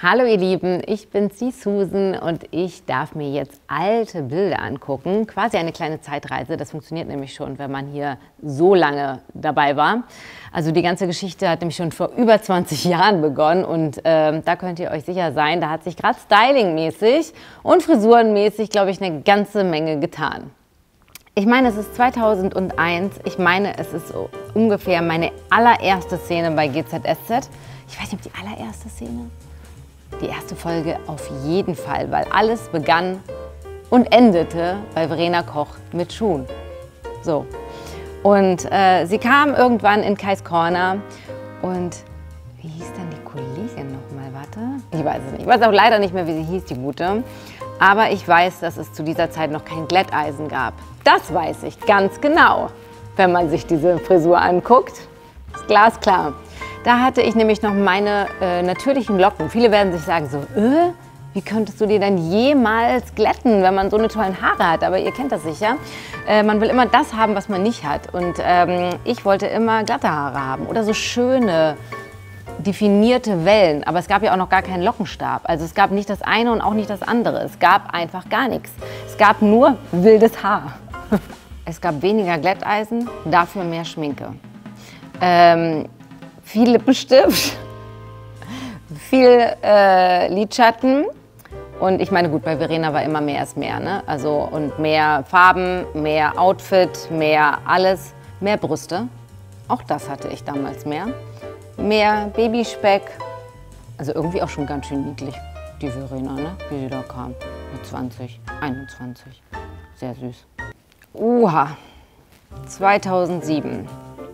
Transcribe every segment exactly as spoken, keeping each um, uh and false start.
Hallo ihr Lieben, ich bin Sie Susan und ich darf mir jetzt alte Bilder angucken. Quasi eine kleine Zeitreise, das funktioniert nämlich schon, wenn man hier so lange dabei war. Also die ganze Geschichte hat nämlich schon vor über zwanzig Jahren begonnen und äh, da könnt ihr euch sicher sein, da hat sich gerade stylingmäßig und frisurenmäßig, glaube ich, eine ganze Menge getan. Ich meine, es ist zweitausendeins, ich meine, es ist so ungefähr meine allererste Szene bei G Z S Z. Ich weiß nicht, ob die allererste Szene? Die erste Folge auf jeden Fall, weil alles begann und endete bei Verena Koch mit Schuhen. So. Und äh, sie kam irgendwann in Kais Corner und wie hieß dann die Kollegin nochmal? Warte, ich weiß es nicht. Ich weiß auch leider nicht mehr, wie sie hieß, die Gute. Aber ich weiß, dass es zu dieser Zeit noch kein Glätteisen gab. Das weiß ich ganz genau, wenn man sich diese Frisur anguckt. Ist glasklar. Da hatte ich nämlich noch meine äh, natürlichen Locken. Viele werden sich sagen so, äh, wie könntest du dir denn jemals glätten, wenn man so eine tollen Haare hat? Aber ihr kennt das sicher. Äh, man will immer das haben, was man nicht hat. Und ähm, ich wollte immer glatte Haare haben oder so schöne, definierte Wellen. Aber es gab ja auch noch gar keinen Lockenstab. Also es gab nicht das eine und auch nicht das andere. Es gab einfach gar nichts. Es gab nur wildes Haar. Es gab weniger Glätteisen, dafür mehr Schminke. Ähm, Viel Lippenstift, viel äh, Lidschatten und ich meine, gut, bei Verena war immer mehr ist mehr, ne? Also und mehr Farben, mehr Outfit, mehr alles, mehr Brüste. Auch das hatte ich damals mehr. Mehr Babyspeck, also irgendwie auch schon ganz schön niedlich, die Verena, ne? Wie sie da kam, mit zwanzig, einundzwanzig, sehr süß. Oha, zweitausendsieben.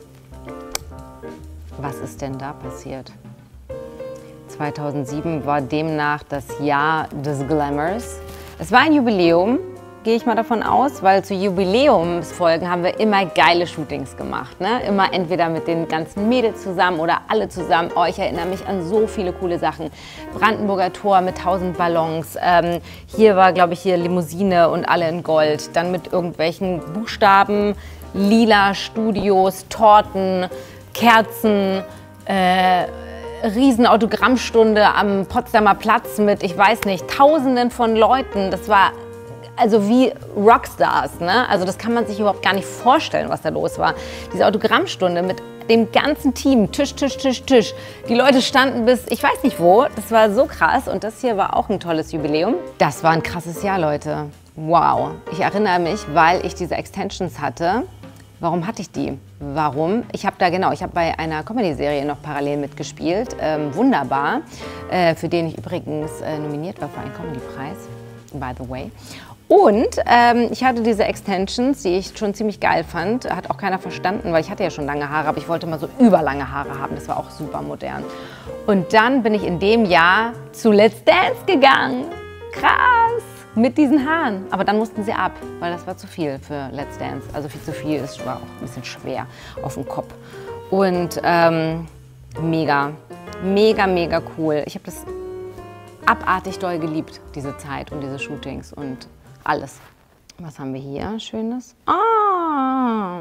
Was ist denn da passiert? zweitausendsieben war demnach das Jahr des Glamours. Es war ein Jubiläum, gehe ich mal davon aus, weil zu Jubiläumsfolgen haben wir immer geile Shootings gemacht. Ne? Immer entweder mit den ganzen Mädels zusammen oder alle zusammen. Oh, ich erinnere mich an so viele coole Sachen. Brandenburger Tor mit tausend Ballons. Ähm, hier war, glaube ich, hier Limousine und alle in Gold. Dann mit irgendwelchen Buchstaben, lila Studios, Torten, Kerzen, äh, riesen Autogrammstunde am Potsdamer Platz mit, ich weiß nicht, Tausenden von Leuten. Das war also wie Rockstars, ne? Also das kann man sich überhaupt gar nicht vorstellen, was da los war. Diese Autogrammstunde mit dem ganzen Team, Tisch, Tisch, Tisch, Tisch. Die Leute standen bis, ich weiß nicht wo, das war so krass und das hier war auch ein tolles Jubiläum. Das war ein krasses Jahr, Leute. Wow. Ich erinnere mich, weil ich diese Extensions hatte. Warum hatte ich die? Warum? Ich habe da genau, ich habe bei einer Comedy-Serie noch parallel mitgespielt, ähm, wunderbar, äh, für den ich übrigens äh, nominiert war für einen Comedy-Preis, by the way. Und ähm, ich hatte diese Extensions, die ich schon ziemlich geil fand, hat auch keiner verstanden, weil ich hatte ja schon lange Haare, aber ich wollte mal so überlange Haare haben, das war auch super modern. Und dann bin ich in dem Jahr zu Let's Dance gegangen, krass! Mit diesen Haaren. Aber dann mussten sie ab, weil das war zu viel für Let's Dance. Also viel zu viel, es war auch ein bisschen schwer auf dem Kopf. Und ähm, mega, mega, mega cool. Ich habe das abartig doll geliebt, diese Zeit und diese Shootings und alles. Was haben wir hier Schönes? Ah!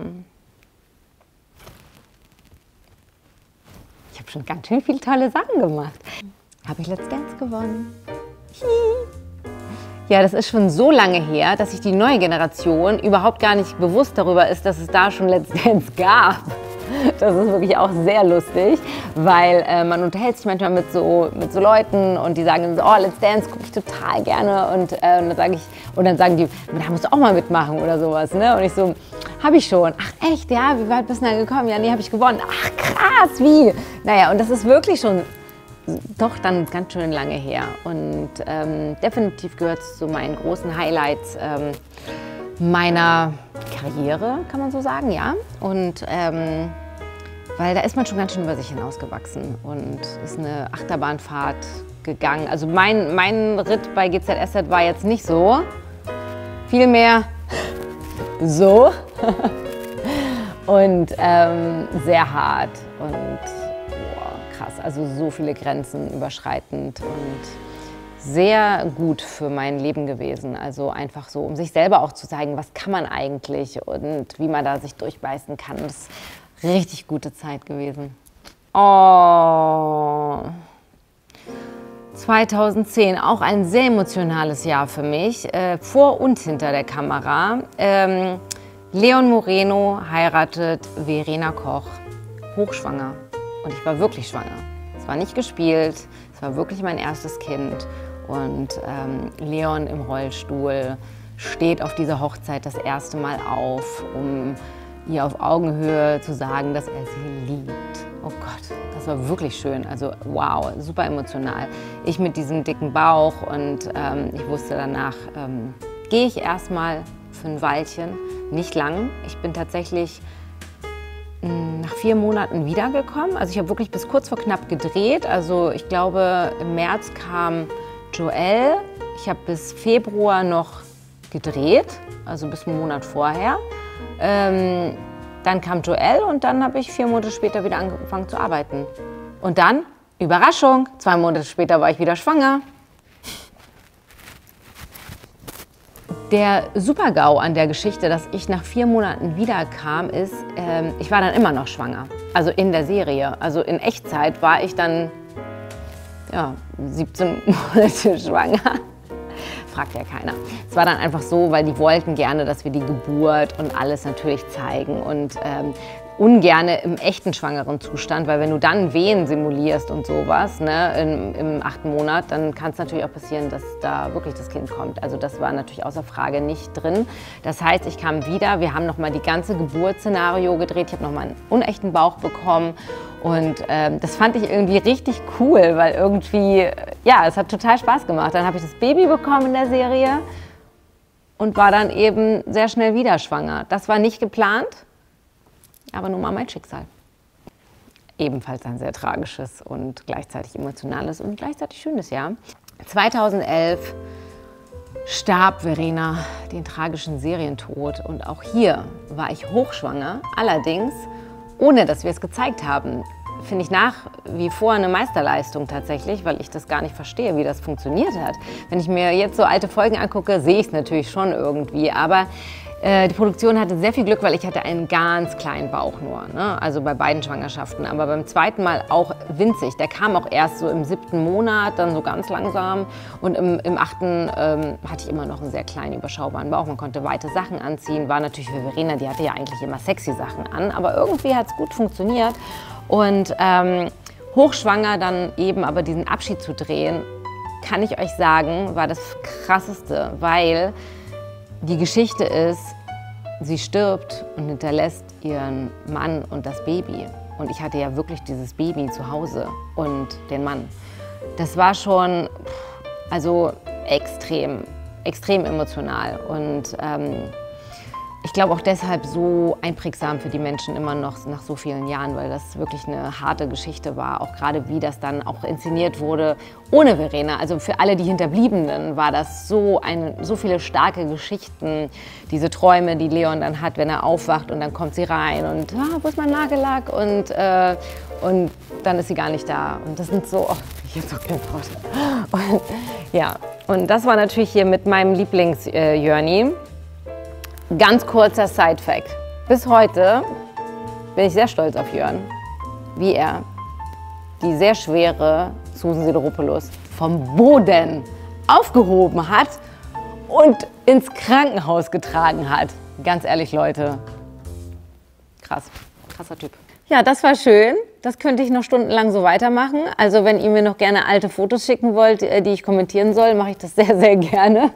Ich habe schon ganz schön viele tolle Sachen gemacht. Habe ich Let's Dance gewonnen. Hihi. Ja, das ist schon so lange her, dass sich die neue Generation überhaupt gar nicht bewusst darüber ist, dass es da schon Let's Dance gab. Das ist wirklich auch sehr lustig, weil äh, man unterhält sich manchmal mit so, mit so Leuten und die sagen so, oh, Let's Dance gucke ich total gerne und, äh, und, dann sage ich, und dann sagen die, da musst du auch mal mitmachen oder sowas. Ne? Und ich so, habe ich schon. Ach echt, ja, wie weit bist du da gekommen? Ja, nee, habe ich gewonnen. Ach krass, wie? Naja, und das ist wirklich schon doch dann ganz schön lange her und ähm, definitiv gehört es zu meinen großen Highlights ähm, meiner Karriere, kann man so sagen, ja. Und ähm, weil da ist man schon ganz schön über sich hinausgewachsen und ist eine Achterbahnfahrt gegangen. Also mein, mein Ritt bei G Z S Z war jetzt nicht so, vielmehr so und ähm, sehr hart und krass, also so viele Grenzen überschreitend und sehr gut für mein Leben gewesen. Also einfach so, um sich selber auch zu zeigen, was kann man eigentlich und wie man da sich durchbeißen kann. Das ist eine richtig gute Zeit gewesen. Oh, zweitausendzehn, auch ein sehr emotionales Jahr für mich, äh, vor und hinter der Kamera. Ähm, Leon Moreno heiratet Verena Koch, hochschwanger. Und ich war wirklich schwanger. Es war nicht gespielt, es war wirklich mein erstes Kind. Und ähm, Leon im Rollstuhl steht auf dieser Hochzeit das erste Mal auf, um ihr auf Augenhöhe zu sagen, dass er sie liebt. Oh Gott, das war wirklich schön. Also wow, super emotional. Ich mit diesem dicken Bauch und ähm, ich wusste danach, ähm, gehe ich erstmal für ein Weilchen, nicht lang. Ich bin tatsächlich mh, nach vier Monaten wiedergekommen. Also ich habe wirklich bis kurz vor knapp gedreht. Also ich glaube, im März kam Joel. Ich habe bis Februar noch gedreht, also bis einen Monat vorher. Ähm, dann kam Joel und dann habe ich vier Monate später wieder angefangen zu arbeiten. Und dann, Überraschung, zwei Monate später war ich wieder schwanger. Der Super-GAU an der Geschichte, dass ich nach vier Monaten wiederkam, ist, ähm, ich war dann immer noch schwanger. Also in der Serie. Also in Echtzeit war ich dann ja, siebzehn Monate schwanger. Fragt ja keiner. Es war dann einfach so, weil die wollten gerne, dass wir die Geburt und alles natürlich zeigen und ähm, ungerne im echten schwangeren Zustand, weil wenn du dann Wehen simulierst und sowas, ne, im, im achten Monat, dann kann es natürlich auch passieren, dass da wirklich das Kind kommt. Also das war natürlich außer Frage nicht drin. Das heißt, ich kam wieder, wir haben nochmal die ganze Geburtsszenario gedreht, ich habe nochmal einen unechten Bauch bekommen. Und ähm, das fand ich irgendwie richtig cool, weil irgendwie, ja, es hat total Spaß gemacht. Dann habe ich das Baby bekommen in der Serie und war dann eben sehr schnell wieder schwanger. Das war nicht geplant, aber nun mal mein Schicksal. Ebenfalls ein sehr tragisches und gleichzeitig emotionales und gleichzeitig schönes Jahr. zweitausendelf starb Verena den tragischen Serientod und auch hier war ich hochschwanger, allerdings ohne dass wir es gezeigt haben. Finde ich nach wie vor eine Meisterleistung tatsächlich, weil ich das gar nicht verstehe, wie das funktioniert hat. Wenn ich mir jetzt so alte Folgen angucke, sehe ich es natürlich schon irgendwie, aber äh, die Produktion hatte sehr viel Glück, weil ich hatte einen ganz kleinen Bauch nur, ne? Also bei beiden Schwangerschaften, aber beim zweiten Mal auch winzig. Der kam auch erst so im siebten Monat, dann so ganz langsam und im, im achten ähm, hatte ich immer noch einen sehr kleinen, überschaubaren Bauch. Man konnte weite Sachen anziehen, war natürlich für Verena, die hatte ja eigentlich immer sexy Sachen an, aber irgendwie hat es gut funktioniert und ähm, hochschwanger dann eben aber diesen Abschied zu drehen, kann ich euch sagen, war das Krasseste, weil die Geschichte ist, sie stirbt und hinterlässt ihren Mann und das Baby. Und ich hatte ja wirklich dieses Baby zu Hause und den Mann. Das war schon, also extrem, extrem emotional. Und ähm, ich glaube auch deshalb so einprägsam für die Menschen immer noch nach so vielen Jahren, weil das wirklich eine harte Geschichte war. Auch gerade wie das dann auch inszeniert wurde ohne Verena. Also für alle die Hinterbliebenen war das so, eine, so viele starke Geschichten. Diese Träume, die Leon dann hat, wenn er aufwacht und dann kommt sie rein und ah, wo ist mein Nagellack? Und, äh, und dann ist sie gar nicht da. Und das sind so, oh, ich hab so keine Worte. Und, ja, und das war natürlich hier mit meinem Lieblings-Jörni. Ganz kurzer Side-Fact. Bis heute bin ich sehr stolz auf Jörn, wie er die sehr schwere Susan Sideropoulos vom Boden aufgehoben hat und ins Krankenhaus getragen hat. Ganz ehrlich, Leute, krass, krasser Typ. Ja, das war schön. Das könnte ich noch stundenlang so weitermachen. Also wenn ihr mir noch gerne alte Fotos schicken wollt, die ich kommentieren soll, mache ich das sehr, sehr gerne.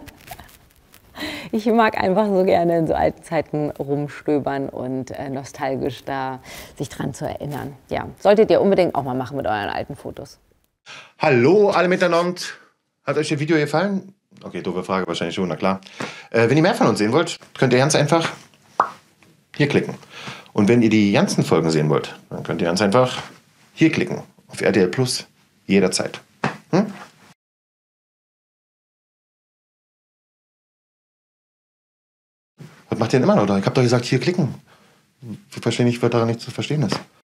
Ich mag einfach so gerne in so alten Zeiten rumstöbern und äh, nostalgisch da sich dran zu erinnern. Ja, solltet ihr unbedingt auch mal machen mit euren alten Fotos. Hallo alle miteinander. Hat euch das Video gefallen? Okay, doofe Frage wahrscheinlich schon, na klar. Äh, wenn ihr mehr von uns sehen wollt, könnt ihr ganz einfach hier klicken. Und wenn ihr die ganzen Folgen sehen wollt, dann könnt ihr ganz einfach hier klicken. Auf R T L Plus jederzeit. Hm? Was macht ihr denn immer noch da? Ich hab doch gesagt, hier klicken. Ich verstehe nicht, was daran nicht zu verstehen ist.